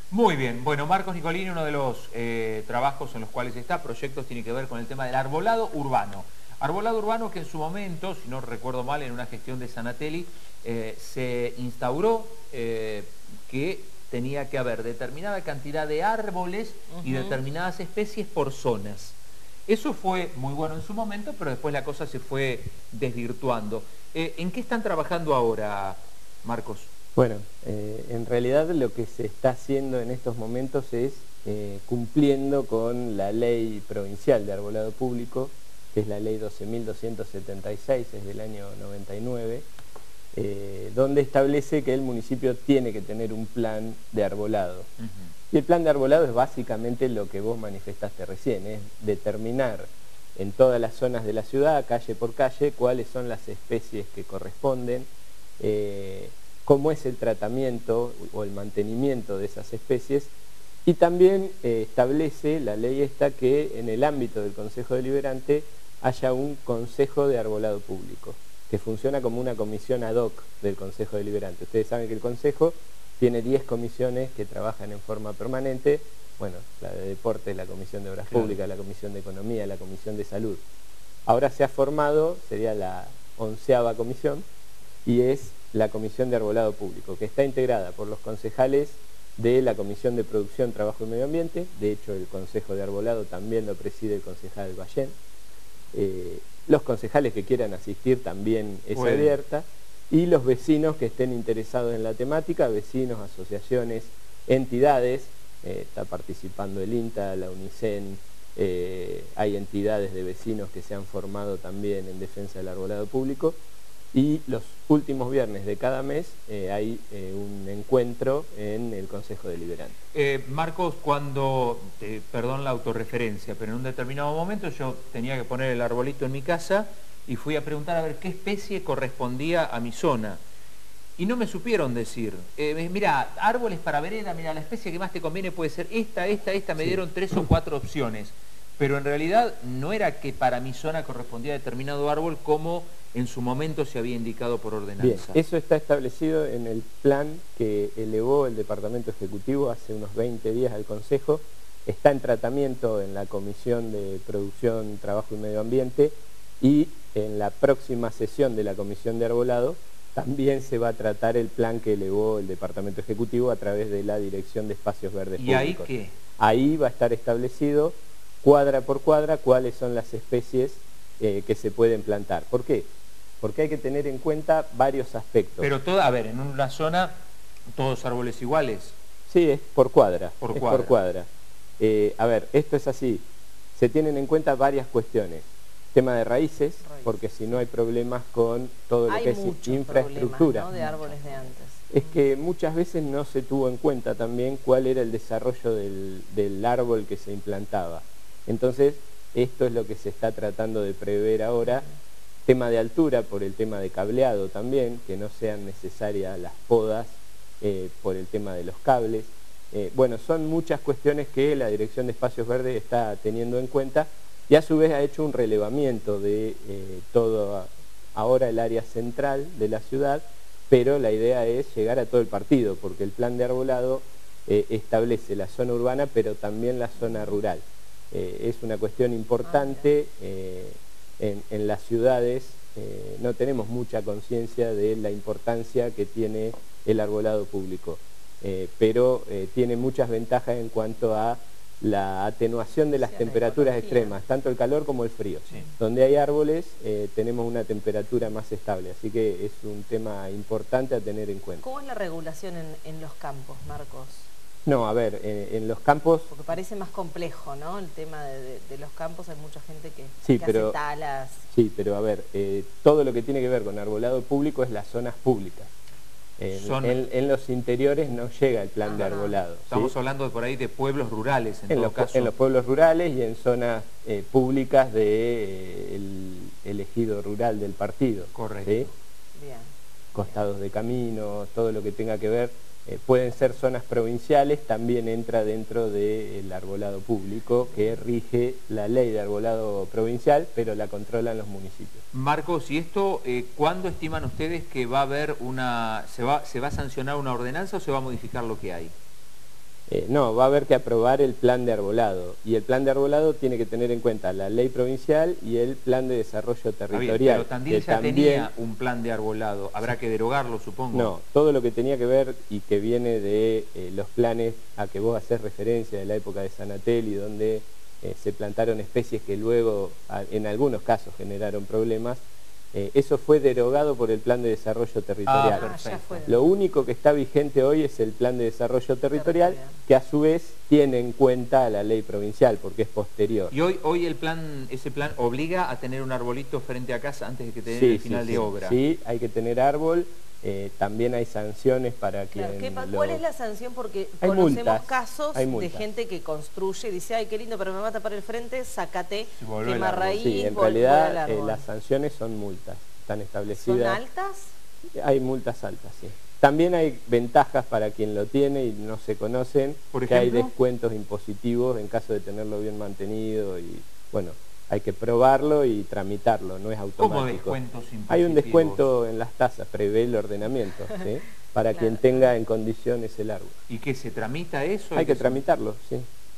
Muy bien, bueno, Marcos Nicolini, uno de los trabajos en los cuales está, proyectos, tiene que ver con el tema del arbolado urbano. Arbolado urbano que en su momento, si no recuerdo mal, en una gestión de Sanatelli, se instauró que tenía que haber determinada cantidad de árboles y determinadas especies por zonas. Eso fue muy bueno en su momento, pero después la cosa se fue desvirtuando. ¿En qué están trabajando ahora, Marcos? Bueno, en realidad lo que se está haciendo en estos momentos es cumpliendo con la ley provincial de arbolado público, que es la ley 12.276, es del año 99, donde establece que el municipio tiene que tener un plan de arbolado. Y el plan de arbolado es básicamente lo que vos manifestaste recién, es determinar en todas las zonas de la ciudad, calle por calle, cuáles son las especies que corresponden, cómo es el tratamiento o el mantenimiento de esas especies, y también establece la ley esta que en el ámbito del Consejo Deliberante haya un Consejo de Arbolado Público, que funciona como una comisión ad hoc del Consejo Deliberante. Ustedes saben que el Consejo tiene 10 comisiones que trabajan en forma permanente, bueno, la de Deportes, la Comisión de Obras Públicas, la Comisión de Economía, la Comisión de Salud. Ahora se ha formado, sería la 11ª comisión, y es la Comisión de Arbolado Público, que está integrada por los concejales de la Comisión de Producción, Trabajo y Medio Ambiente. De hecho, el Consejo de Arbolado también lo preside el concejal Ballén. Los concejales que quieran asistir también es abierta, y los vecinos que estén interesados en la temática, vecinos, asociaciones, entidades, está participando el INTA, la UNICEN, hay entidades de vecinos que se han formado también en defensa del arbolado público, y los últimos viernes de cada mes hay un encuentro en el Consejo Deliberante. Marcos, cuando, perdón la autorreferencia, pero en un determinado momento yo tenía que poner el arbolito en mi casa y fui a preguntar a ver qué especie correspondía a mi zona. Y no me supieron decir, mira, árboles para vereda, mira, la especie que más te conviene puede ser esta, me dieron 3 o 4 opciones. Pero en realidad no era que para mi zona correspondía determinado árbol como en su momento se había indicado por ordenanza. Bien, eso está establecido en el plan que elevó el Departamento Ejecutivo hace unos 20 días al Consejo. Está en tratamiento en la Comisión de Producción, Trabajo y Medio Ambiente, y en la próxima sesión de la Comisión de Arbolado también se va a tratar el plan que elevó el Departamento Ejecutivo a través de la Dirección de Espacios Verdes Públicos. ¿Y ahí qué? Ahí va a estar establecido cuadra por cuadra cuáles son las especies que se pueden plantar. ¿Por qué? Porque hay que tener en cuenta varios aspectos. Pero a ver, en una zona, todos árboles iguales. Sí, es por cuadra. Por cuadra. A ver, esto es así. Se tienen en cuenta varias cuestiones. Tema de raíces, porque si no hay problemas con todo lo que es infraestructura. ¿No? De árboles de antes. Es que muchas veces no se tuvo en cuenta también cuál era el desarrollo del árbol que se implantaba. Entonces, esto es lo que se está tratando de prever ahora. Tema de altura, por el tema de cableado también, que no sean necesarias las podas por el tema de los cables. Bueno, son muchas cuestiones que la Dirección de Espacios Verdes está teniendo en cuenta, y a su vez ha hecho un relevamiento de todo ahora el área central de la ciudad, pero la idea es llegar a todo el partido, porque el plan de arbolado establece la zona urbana, pero también la zona rural. Es una cuestión importante. En las ciudades no tenemos mucha conciencia de la importancia que tiene el arbolado público, pero tiene muchas ventajas en cuanto a la atenuación de las temperaturas extremas, tanto el calor como el frío. Sí. Donde hay árboles tenemos una temperatura más estable, así que es un tema importante a tener en cuenta. ¿Cómo es la regulación en los campos, Marcos? No, a ver, en los campos... Porque parece más complejo, ¿no? El tema de los campos, hay mucha gente que pero, hace talas. Sí, pero a ver, todo lo que tiene que ver con arbolado público es las zonas públicas. En los interiores no llega el plan de arbolado. Estamos hablando de por ahí de pueblos rurales, en todo caso. En los pueblos rurales y en zonas públicas del ejido rural del partido. Correcto. ¿Sí? Bien. Costados de caminos, todo lo que tenga que ver. Pueden ser zonas provinciales, también entra dentro del arbolado público, que rige la ley de arbolado provincial, pero la controlan los municipios. Marcos, ¿y esto cuándo estiman ustedes que va a haber se va a sancionar una ordenanza o se va a modificar lo que hay? No, va a haber que aprobar el plan de arbolado, y el plan de arbolado tiene que tener en cuenta la ley provincial y el plan de desarrollo territorial. Pero Tandil ya tenía un plan de arbolado, habrá que derogarlo, supongo. No, todo lo que tenía que ver y que viene de los planes a que vos hacés referencia de la época de Sanatelli, donde se plantaron especies que luego en algunos casos generaron problemas, eso fue derogado por el plan de desarrollo territorial. Lo único que está vigente hoy es el plan de desarrollo territorial, que a su vez tiene en cuenta la ley provincial porque es posterior. Y hoy ese plan obliga a tener un arbolito frente a casa antes de que te den el final de obra. Sí, hay que tener árbol. También hay sanciones para quien... ¿Cuál es la sanción? Porque hay conocemos multas, casos de gente que construye y dice, ay, qué lindo, pero me va a tapar el frente, sácate, quema raíz, sí, en realidad las sanciones son multas, están establecidas. ¿Son altas? Hay multas altas, sí. También hay ventajas para quien lo tiene y no se conocen, ¿por que ejemplo? Hay descuentos impositivos en caso de tenerlo bien mantenido y, bueno... Hay que probarlo y tramitarlo, no es automático. ¿Cómo descuentos impositivos? Hay un descuento en las tasas, prevé el ordenamiento, ¿sí? Para quien tenga en condiciones el árbol. ¿Y qué, se tramita eso? Hay que tramitarlo, sí.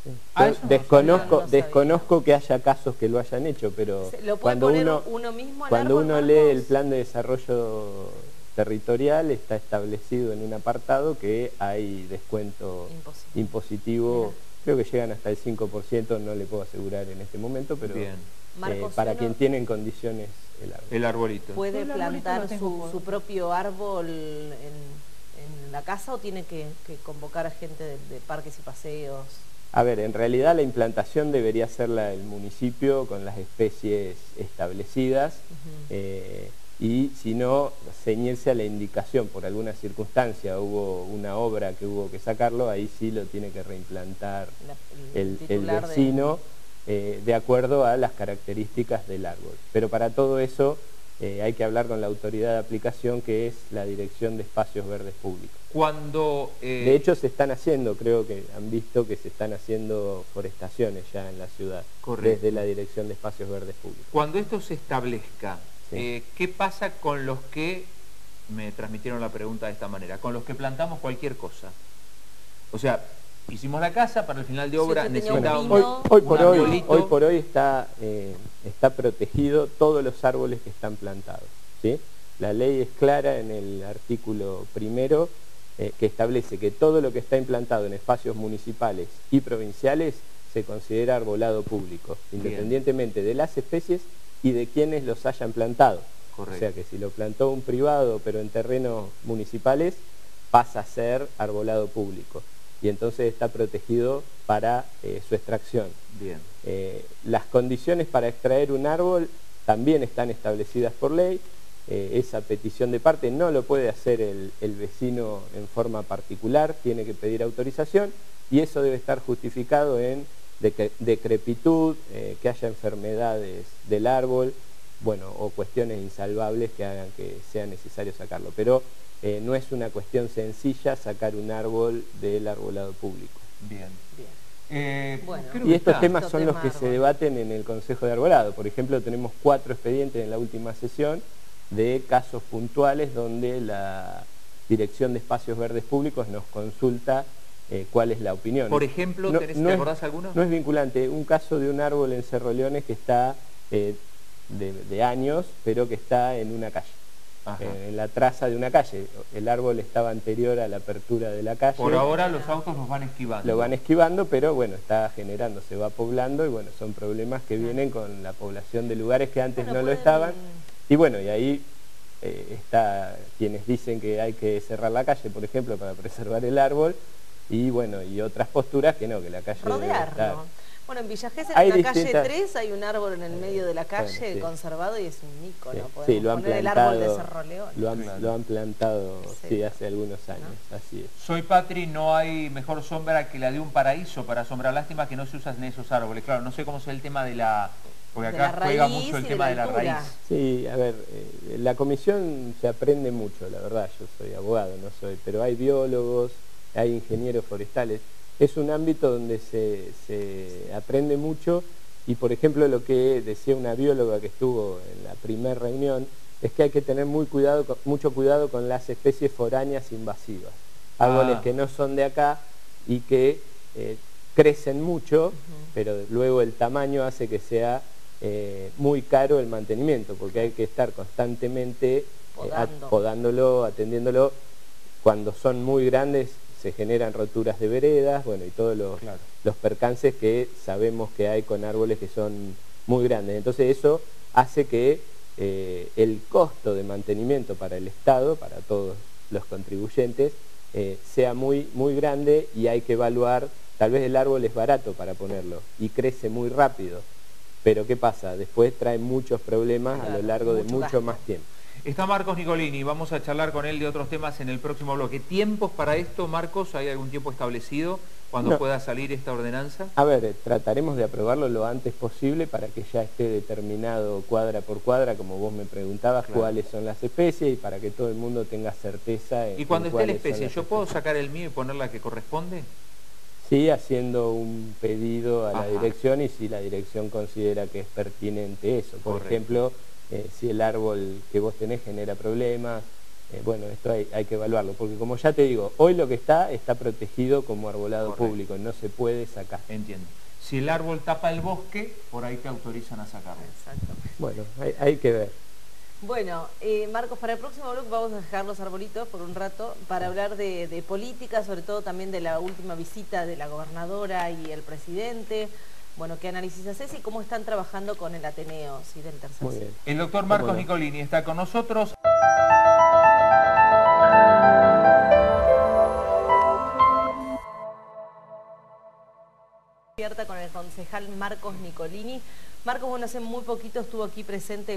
Desconozco que haya casos que lo hayan hecho, pero ¿lo puede poner uno mismo cuando uno lee el plan de desarrollo territorial está establecido en un apartado que hay descuento impositivo. Creo que llegan hasta el 5%, no le puedo asegurar en este momento, pero para quien tiene en condiciones el árbol. El arbolito. ¿Puede plantar su propio árbol en la casa o tiene que convocar a gente de parques y paseos? A ver, en realidad la implantación debería hacerla el municipio con las especies establecidas, y si no, ceñirse a la indicación, por alguna circunstancia hubo una obra que hubo que sacarlo, ahí sí lo tiene que reimplantar el vecino de acuerdo a las características del árbol. Pero para todo eso hay que hablar con la autoridad de aplicación, que es la Dirección de Espacios Verdes Públicos. De hecho se están haciendo, creo que han visto que se están haciendo forestaciones ya en la ciudad, desde la Dirección de Espacios Verdes Públicos. Cuando esto se establezca, ¿qué pasa con los que, me transmitieron la pregunta de esta manera, con los que plantamos cualquier cosa? O sea, hicimos la casa, para el final de obra necesitamos hoy por hoy está protegido todos los árboles que están plantados, ¿sí? La ley es clara en el artículo 1 que establece que todo lo que está implantado en espacios municipales y provinciales se considera arbolado público, independientemente de las especies y de quienes los hayan plantado. O sea que si lo plantó un privado pero en terrenos municipales, pasa a ser arbolado público y entonces está protegido para su extracción. Las condiciones para extraer un árbol también están establecidas por ley. Esa petición de parte no lo puede hacer el vecino en forma particular, tiene que pedir autorización y eso debe estar justificado en decrepitud, que haya enfermedades del árbol, bueno, o cuestiones insalvables que hagan que sea necesario sacarlo. Pero no es una cuestión sencilla sacar un árbol del arbolado público. Y estos temas son los que se debaten en el Consejo de Arbolado. Por ejemplo, tenemos 4 expedientes en la última sesión de casos puntuales donde la Dirección de Espacios Verdes Públicos nos consulta cuál es la opinión. Por ejemplo, ¿te acordás alguno? No es vinculante. Un caso de un árbol en Cerro Leones que está de años, pero que está en una calle. En la traza de una calle. El árbol estaba anterior a la apertura de la calle. Por ahora los autos los van esquivando. Lo van esquivando, pero bueno, está generando, se va poblando y bueno, son problemas que vienen con la población de lugares que antes no lo estaban. Y bueno, y ahí está quienes dicen que hay que cerrar la calle, por ejemplo, para preservar el árbol, y bueno, y otras posturas que no, que la calle debe estar. Bueno, en Villa Gesell, en la calle 3, hay un árbol en el medio de la calle conservado y es un ícono. Sí, lo han plantado, el árbol de Cerro León. Lo han plantado hace algunos años, así es. Soy Patri, no hay mejor sombra que la de un paraíso para sombrar. Lástima que no se usan esos árboles. Claro, no sé cómo es el tema de la... Porque acá juega mucho el tema de la raíz. Sí, a ver, la comisión se aprende mucho, la verdad, yo soy abogado, pero hay biólogos, hay ingenieros forestales. Es un ámbito donde se aprende mucho y, por ejemplo, lo que decía una bióloga que estuvo en la primera reunión es que hay que tener mucho cuidado con las especies foráneas invasivas. Árboles que no son de acá, y que crecen mucho, pero luego el tamaño hace que sea muy caro el mantenimiento, porque hay que estar constantemente podándolo, atendiéndolo. Cuando son muy grandes se generan roturas de veredas, bueno, y todos los percances que sabemos que hay con árboles que son muy grandes. Entonces eso hace que el costo de mantenimiento para el Estado, para todos los contribuyentes, sea muy grande, y hay que evaluar. Tal vez el árbol es barato para ponerlo y crece muy rápido, pero ¿qué pasa? Después trae muchos problemas a lo largo de mucho más tiempo. Está Marcos Nicolini, vamos a charlar con él de otros temas en el próximo bloque. ¿Tiempos para esto, Marcos? ¿Hay algún tiempo establecido cuando pueda salir esta ordenanza? A ver, trataremos de aprobarlo lo antes posible para que ya esté determinado cuadra por cuadra, como vos me preguntabas, cuáles son las especies, y para que todo el mundo tenga certeza. Y cuando esté la especie, ¿yo puedo sacar el mío y poner la que corresponde? Sí, haciendo un pedido a la dirección, y si la dirección considera que es pertinente eso. Por ejemplo, si el árbol que vos tenés genera problemas, bueno, esto hay que evaluarlo, porque como ya te digo, hoy lo que está protegido como arbolado público, no se puede sacar. Entiendo. Si el árbol tapa el bosque, por ahí te autorizan a sacarlo. Exacto. Bueno, hay que ver. Bueno, Marcos, para el próximo bloque vamos a dejar los arbolitos por un rato para hablar de política, sobre todo también de la última visita de la gobernadora y el presidente. Bueno, ¿qué análisis haces y cómo están trabajando con el Ateneo, ¿sí?, del tercer ciclo? El doctor Marcos Nicolini está con nosotros. Con el concejal Marcos Nicolini. Marcos, bueno, hace muy poquito estuvo aquí presente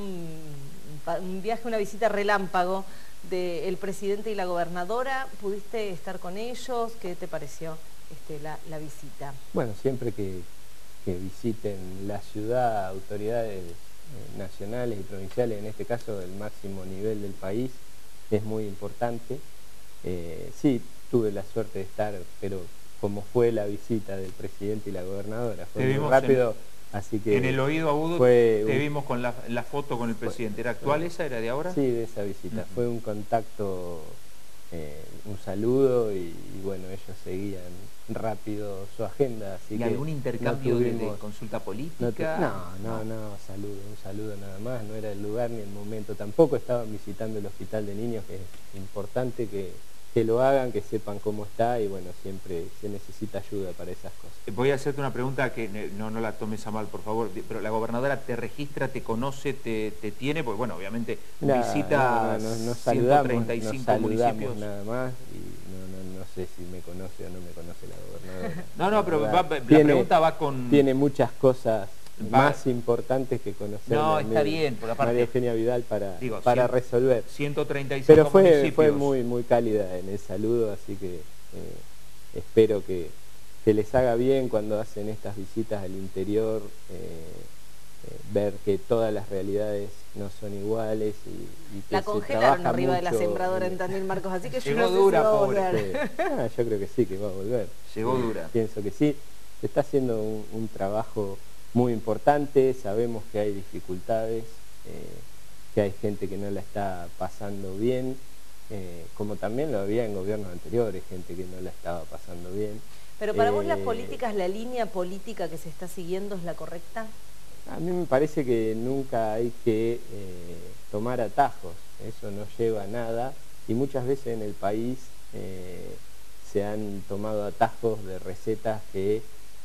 un viaje, una visita relámpago del presidente y la gobernadora. ¿Pudiste estar con ellos? ¿Qué te pareció la visita? Bueno, siempre que visiten la ciudad autoridades nacionales y provinciales, en este caso del máximo nivel del país, es muy importante. Sí, tuve la suerte de estar, pero como fue la visita del presidente y la gobernadora, fue muy rápido, así que... En el oído agudo te vimos con la foto con el presidente. ¿Era actual esa? ¿Era de ahora? Sí, de esa visita. Fue un contacto, un saludo, y bueno, ellos seguían rápido su agenda. Así ¿Y que algún intercambio de consulta política? No, un saludo nada más. No era el lugar ni el momento. Tampoco estaban visitando el hospital de niños, que es importante que lo hagan, que sepan cómo está, y bueno, siempre se necesita ayuda para esas cosas. Voy a hacerte una pregunta que no la tomes a mal, por favor, pero la gobernadora te registra, te conoce, te tiene, porque bueno, obviamente visita 135 municipios. Nada más, y no sé si me conoce o no me conoce la gobernadora. No, pero la pregunta va con... Tiene muchas cosas más importantes que conocer. No, está bien, por aparte, María Eugenia Vidal para resolver. 135 pero municipios. Fue muy cálida en el saludo, así que espero que les haga bien cuando hacen estas visitas al interior, ver que todas las realidades no son iguales, y que la congelaron arriba mucho de la sembradora en Tandil, Marcos, así que llegó dura, pobre. Yo creo que sí, que va a volver. Llegó dura. Pienso que sí. Se está haciendo un trabajo muy importante. Sabemos que hay dificultades, que hay gente que no la está pasando bien, como también lo había en gobiernos anteriores, gente que no la estaba pasando bien. Pero para vos las políticas, la línea política que se está siguiendo es la correcta. A mí me parece que nunca hay que tomar atajos, eso no lleva a nada, y muchas veces en el país se han tomado atajos de recetas que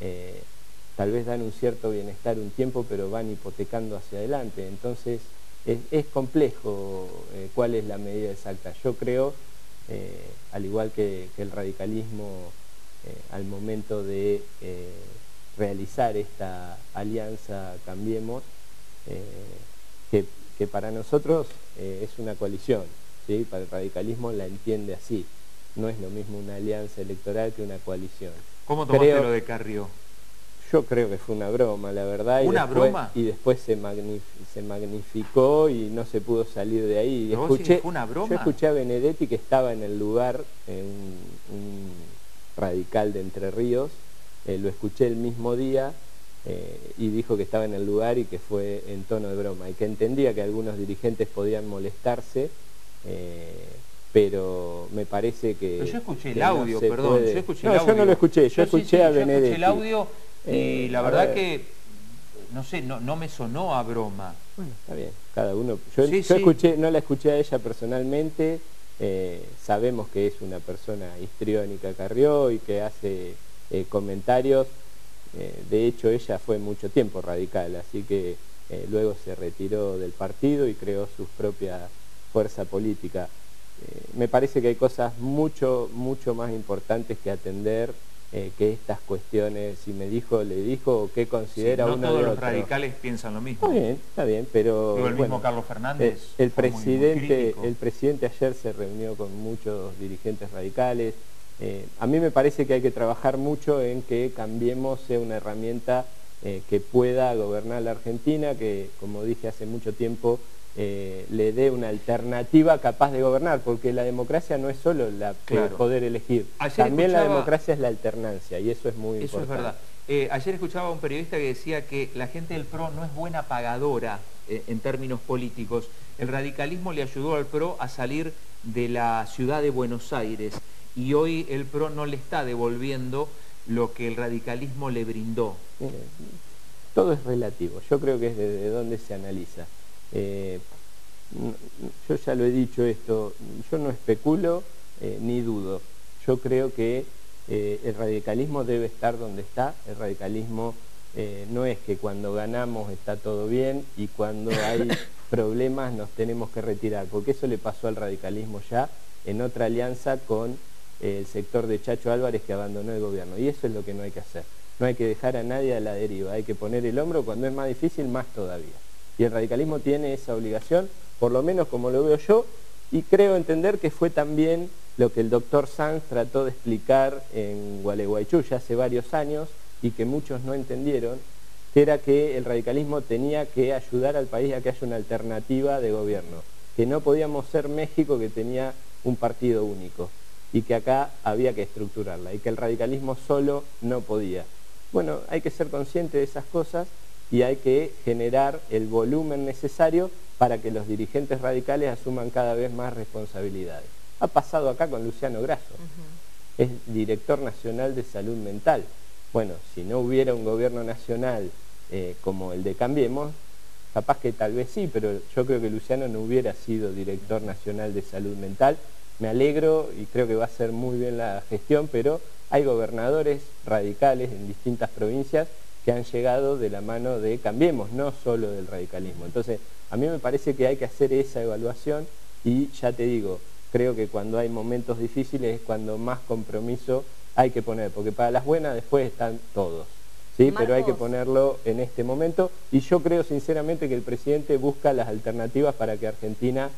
tal vez dan un cierto bienestar un tiempo, pero van hipotecando hacia adelante. Entonces es complejo cuál es la medida exacta. Yo creo, al igual que el radicalismo, al momento de realizar esta alianza Cambiemos, que para nosotros es una coalición, ¿sí? Para el radicalismo la entiende así. No es lo mismo una alianza electoral que una coalición. ¿Cómo tomaste lo de Carrió? Yo creo que fue una broma, la verdad. ¿Broma? Y después se magnificó y no se pudo salir de ahí. ¿Fue una broma? Yo escuché a Benedetti, que estaba en el lugar, un radical de Entre Ríos, lo escuché el mismo día, y dijo que estaba en el lugar y que fue en tono de broma, y que entendía que algunos dirigentes podían molestarse pero me parece que... Pero yo escuché el audio, perdón, puede... yo escuché el audio. Yo no lo escuché, yo escuché a Benedetti. Yo escuché el audio y la verdad que, no sé, no me sonó a broma. Bueno, está bien, cada uno... Yo escuché, no la escuché a ella personalmente, sabemos que es una persona histriónica, Carrió, y que hace comentarios. De hecho, ella fue mucho tiempo radical, así que luego se retiró del partido y creó su propia fuerza política. Me parece que hay cosas mucho más importantes que atender que estas cuestiones, si me dijo, le dijo, o qué considera uno de otro. No todos los radicales piensan lo mismo. Está bien, pero el mismo Carlos Fernández el presidente ayer se reunió con muchos dirigentes radicales. A mí me parece que hay que trabajar mucho en que Cambiemos sea una herramienta que pueda gobernar la Argentina, que, como dije hace mucho tiempo, le dé una alternativa capaz de gobernar, porque la democracia no es solo el poder elegir, también la democracia es la alternancia, y eso es muy importante. Eso es verdad. Ayer escuchaba a un periodista que decía que la gente del PRO no es buena pagadora en términos políticos. El radicalismo le ayudó al PRO a salir de la ciudad de Buenos Aires, y hoy el PRO no le está devolviendo lo que el radicalismo le brindó. Todo es relativo, yo creo que es desde donde se analiza. Yo ya lo he dicho esto, yo no especulo ni dudo. Yo creo que el radicalismo debe estar donde está. El radicalismo no es que cuando ganamos está todo bien y cuando hay problemas nos tenemos que retirar, porque eso le pasó al radicalismo ya en otra alianza con el sector de Chacho Álvarez, que abandonó el gobierno, y eso es lo que no hay que hacer. No hay que dejar a nadie a la deriva, hay que poner el hombro cuando es más difícil, más todavía. Y el radicalismo tiene esa obligación, por lo menos como lo veo yo, y creo entender que fue también lo que el doctor Sanz trató de explicar en Gualeguaychú ya hace varios años, y que muchos no entendieron, que era que el radicalismo tenía que ayudar al país a que haya una alternativa de gobierno, que no podíamos ser México, que tenía un partido único, y que acá había que estructurarla, y que el radicalismo solo no podía. Bueno, hay que ser consciente de esas cosas y hay que generar el volumen necesario para que los dirigentes radicales asuman cada vez más responsabilidades. Ha pasado acá con Luciano Grasso, es director nacional de salud mental. Bueno, si no hubiera un gobierno nacional como el de Cambiemos, capaz que tal vez sí, pero yo creo que Luciano no hubiera sido director nacional de salud mental. Me alegro y creo que va a ser muy bien la gestión, pero hay gobernadores radicales en distintas provincias que han llegado de la mano de Cambiemos, no solo del radicalismo. Entonces, a mí me parece que hay que hacer esa evaluación y ya te digo, creo que cuando hay momentos difíciles es cuando más compromiso hay que poner, porque para las buenas después están todos, ¿sí? Pero hay que ponerlo en este momento, y yo creo sinceramente que el presidente busca las alternativas para que Argentina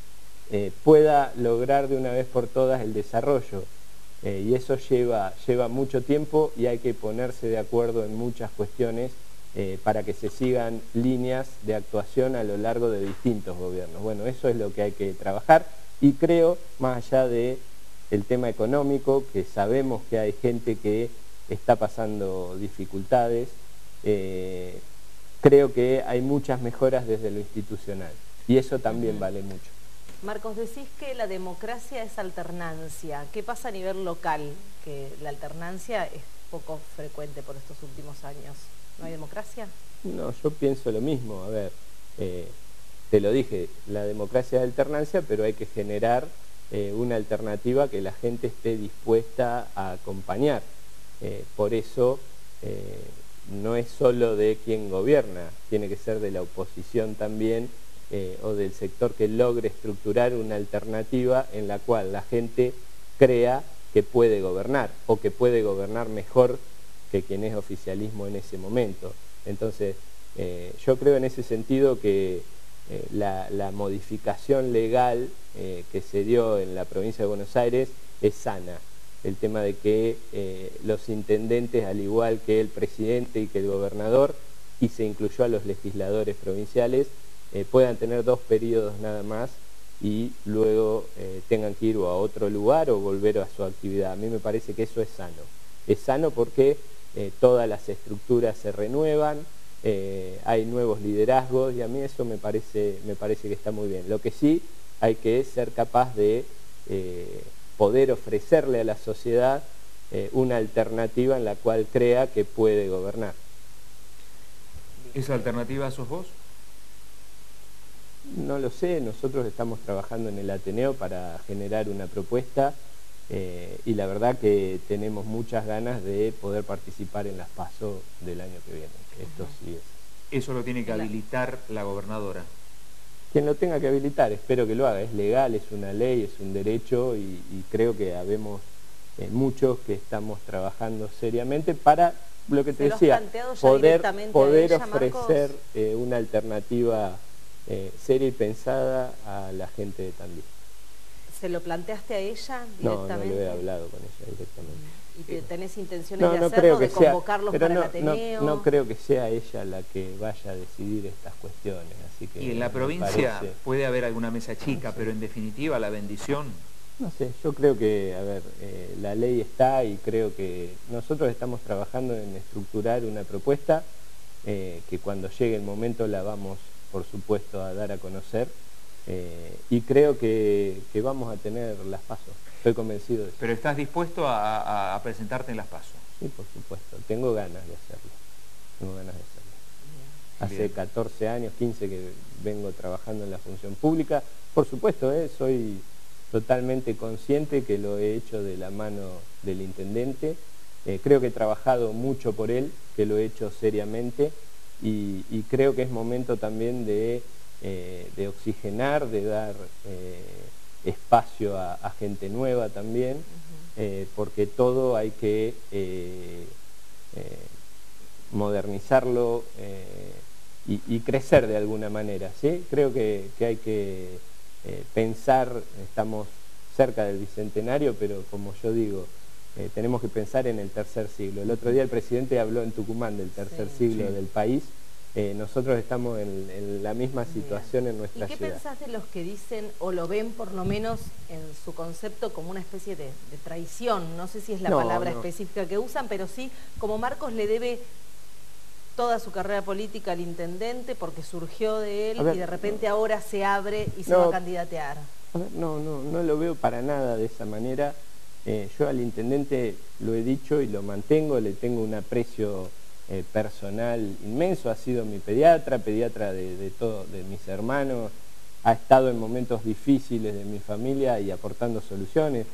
pueda lograr de una vez por todas el desarrollo, y eso lleva mucho tiempo y hay que ponerse de acuerdo en muchas cuestiones para que se sigan líneas de actuación a lo largo de distintos gobiernos. Bueno, eso es lo que hay que trabajar, y creo, más allá del tema económico, que sabemos que hay gente que está pasando dificultades, creo que hay muchas mejoras desde lo institucional, y eso también vale mucho. Marcos, decís que la democracia es alternancia. ¿Qué pasa a nivel local? Que la alternancia es poco frecuente por estos últimos años. ¿No hay democracia? No, yo pienso lo mismo. A ver, te lo dije, la democracia es alternancia, pero hay que generar una alternativa que la gente esté dispuesta a acompañar. Por eso no es solo de quien gobierna, tiene que ser de la oposición también, o del sector que logre estructurar una alternativa en la cual la gente crea que puede gobernar, o que puede gobernar mejor que quien es oficialismo en ese momento. Entonces, yo creo en ese sentido que la modificación legal que se dio en la provincia de Buenos Aires es sana. El tema de que los intendentes, al igual que el presidente y que el gobernador, y se incluyó a los legisladores provinciales, puedan tener 2 periodos nada más y luego tengan que ir a otro lugar o volver a su actividad. A mí me parece que eso es sano. Es sano porque todas las estructuras se renuevan, hay nuevos liderazgos, y a mí eso me parece que está muy bien. Lo que sí hay que ser capaz de poder ofrecerle a la sociedad una alternativa en la cual crea que puede gobernar. ¿Esa alternativa sos vos? No lo sé, nosotros estamos trabajando en el Ateneo para generar una propuesta y la verdad que tenemos muchas ganas de poder participar en las PASO del año que viene. Esto sí es. Eso lo tiene que habilitar la gobernadora. Quien lo tenga que habilitar, espero que lo haga. Es legal, es una ley, es un derecho y creo que habemos muchos que estamos trabajando seriamente para lo que te decía, poder ofrecer una alternativa seria y pensada a la gente de Tandil. ¿Se lo planteaste a ella directamente? No lo he hablado con ella directamente. ¿Y tenés intenciones de hacerlo, de convocarlos para el Ateneo? No creo que sea ella la que vaya a decidir estas cuestiones. Así que y en la provincia puede haber alguna mesa chica, pero en definitiva la bendición... No sé, yo creo que, a ver, la ley está y creo que nosotros estamos trabajando en estructurar una propuesta que cuando llegue el momento la vamos, por supuesto, a dar a conocer y creo que vamos a tener las PASO, estoy convencido de eso. ¿Pero estás dispuesto a presentarte en las PASO? Sí, por supuesto, tengo ganas de hacerlo, Hace Bien. 14 años, 15 que vengo trabajando en la función pública, por supuesto, soy totalmente consciente que lo he hecho de la mano del intendente, creo que he trabajado mucho por él, que lo he hecho seriamente y creo que es momento también de oxigenar, de dar espacio a gente nueva también, porque todo hay que modernizarlo y crecer de alguna manera, ¿sí? Creo que hay que pensar, estamos cerca del bicentenario, pero como yo digo, tenemos que pensar en el tercer siglo. El otro día el presidente habló en Tucumán del tercer siglo del país. Nosotros estamos en la misma situación en nuestra ciudad. ¿Y qué pensás de los que dicen, o lo ven por lo menos en su concepto como una especie de traición? No sé si es la palabra específica que usan, pero sí, como Marcos le debe toda su carrera política al intendente porque surgió de él y de repente ahora se abre y se va a candidatear. A ver, no lo veo para nada de esa manera. Yo al intendente lo he dicho y lo mantengo, le tengo un aprecio personal inmenso, ha sido mi pediatra de mis hermanos, ha estado en momentos difíciles de mi familia y aportando soluciones.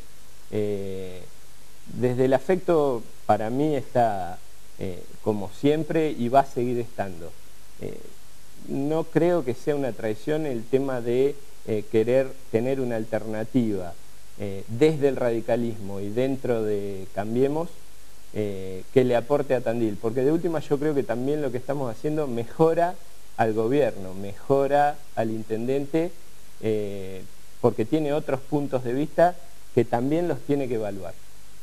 Desde el afecto para mí está como siempre y va a seguir estando. No creo que sea una traición el tema de querer tener una alternativa desde el radicalismo y dentro de Cambiemos que le aporte a Tandil, porque de última yo creo que también lo que estamos haciendo mejora al gobierno, mejora al intendente, porque tiene otros puntos de vista que también los tiene que evaluar.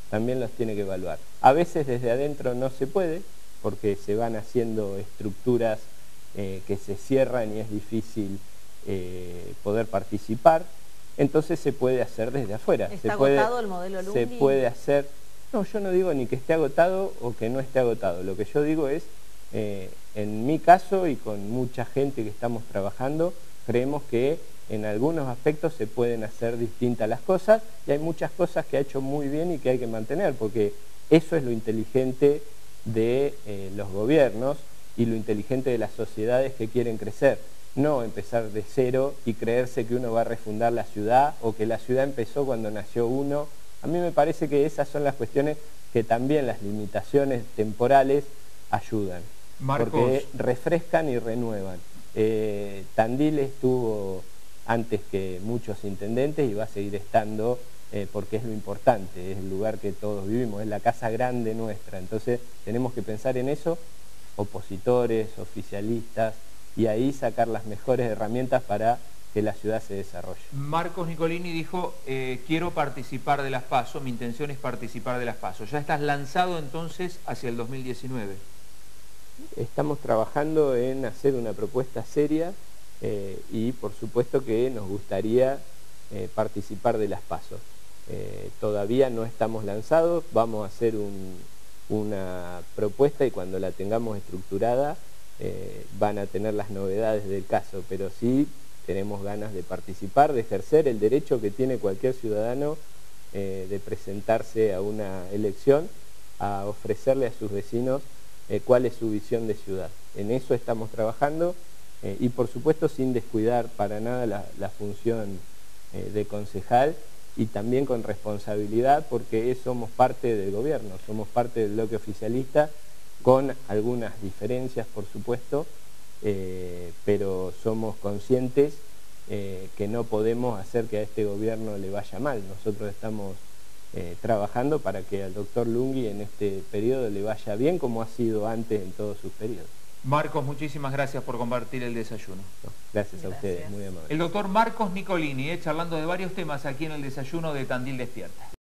A veces desde adentro no se puede, porque se van haciendo estructuras que se cierran y es difícil poder participar, entonces se puede hacer desde afuera. ¿Está agotado el modelo Lundi? Se puede hacer... No, yo no digo ni que esté agotado o que no esté agotado, lo que yo digo es, en mi caso y con mucha gente que estamos trabajando, creemos que en algunos aspectos se pueden hacer distintas las cosas y hay muchas cosas que ha hecho muy bien y que hay que mantener, porque eso es lo inteligente de los gobiernos y lo inteligente de las sociedades que quieren crecer, no empezar de cero y creerse que uno va a refundar la ciudad o que la ciudad empezó cuando nació uno. A mí me parece que esas son las cuestiones que también las limitaciones temporales ayudan, Marcos, porque refrescan y renuevan. Tandil estuvo antes que muchos intendentes y va a seguir estando porque es lo importante, es el lugar que todos vivimos, es la casa grande nuestra, entonces tenemos que pensar en eso, opositores, oficialistas, y ahí sacar las mejores herramientas para que la ciudad se desarrolle. Marcos Nicolini dijo, quiero participar de las PASO, mi intención es participar de las PASO. ¿Ya estás lanzado entonces hacia el 2019? Estamos trabajando en hacer una propuesta seria y por supuesto que nos gustaría participar de las PASO. Todavía no estamos lanzados, vamos a hacer una propuesta y cuando la tengamos estructurada van a tener las novedades del caso, pero sí tenemos ganas de participar, de ejercer el derecho que tiene cualquier ciudadano de presentarse a una elección, a ofrecerle a sus vecinos cuál es su visión de ciudad. En eso estamos trabajando y por supuesto sin descuidar para nada la función de concejal, y también con responsabilidad, porque somos parte del gobierno, somos parte del bloque oficialista, con algunas diferencias por supuesto, pero somos conscientes que no podemos hacer que a este gobierno le vaya mal. Nosotros estamos trabajando para que al doctor Lunghi en este periodo le vaya bien, como ha sido antes en todos sus periodos. Marcos, muchísimas gracias por compartir el desayuno. No, gracias a ustedes, muy amables. El doctor Marcos Nicolini, charlando de varios temas aquí en el desayuno de Tandil Despierta.